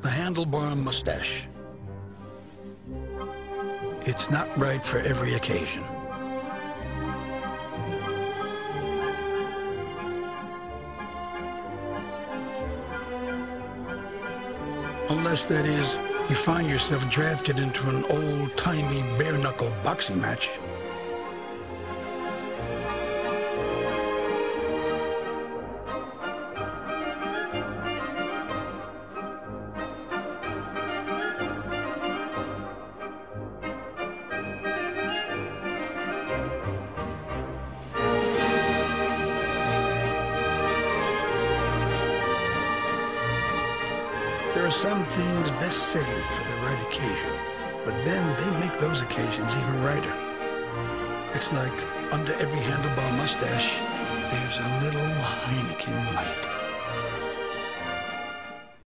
The handlebar mustache. It's not right for every occasion. Unless, that is, you find yourself drafted into an old-timey bare-knuckle boxing match. There are some things best saved for the right occasion, but then they make those occasions even righter. It's like under every handlebar mustache, there's a little Heineken light.